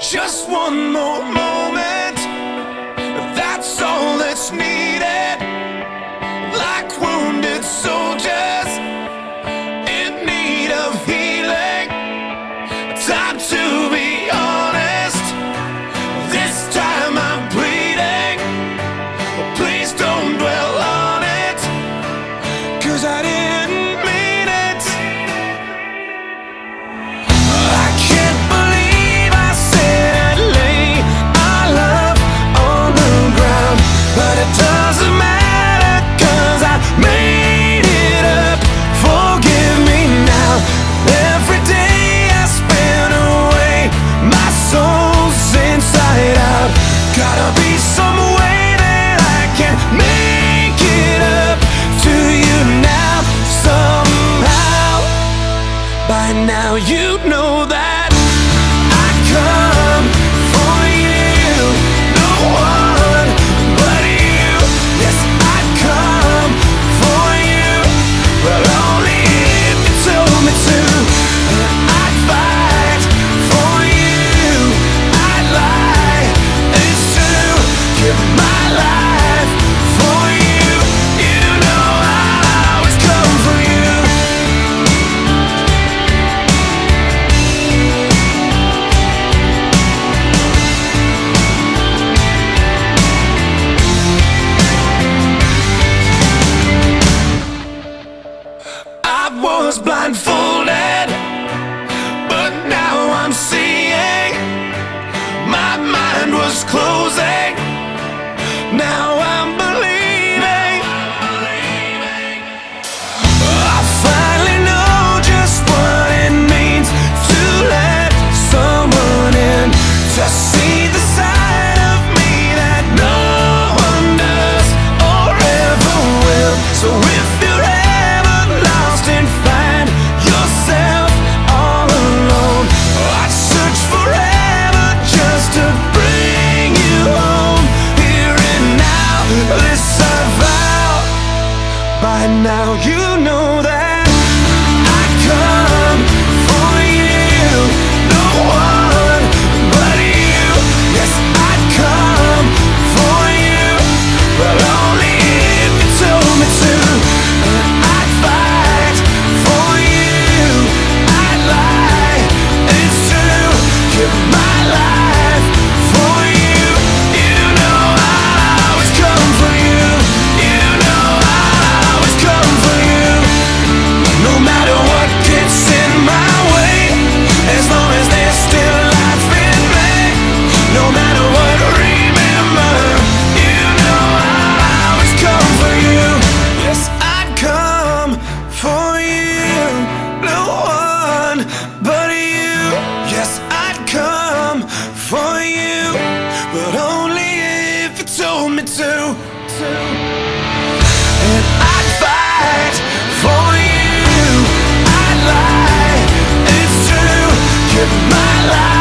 Just one more moment, that's all that's needed. Like wounded soldiers in need of healing. Time to be honest, this time I'm bleeding. Please don't dwell on it, 'cause I didn't mean it. I can't believe I said I'd lay our love on the ground, but it doesn't matter, 'cause I made it up. Forgive me now. Every day I spent away, my soul's inside out. Gotta be some way that I can make it up to you now. Somehow, by now you know that I come for you. No one but you. Yes, I come for you, but only if you told me to. I'd fight for you, I'd lie, it's true. Give my life for you. You know I'll always come for you. I was blindfolded, but now I'm seeing. My mind was closing, now I'm believing. I finally know just what it means to let someone in, to see the side of me that no one does or ever will. So if you're ever lost and find yourself all alone, I'd search forever just to bring you home, here and now. This I vow. By now you know that I come for you. No one but you. Yes, I'd come for you, but only if you told me to. I'd fight for you, I'd lie, it's true. Give my life for you. You know I'll always come for you. You know I'll always come for you. No matter what gets in my way, as long as there's still life in me. No matter what, remember, you know I'll always come for you. Yes, I'd come for you. No one but you. Yes, I'd come for you, but only if you told me to. And I'd fight for you, I'd lie, it's true. Give my life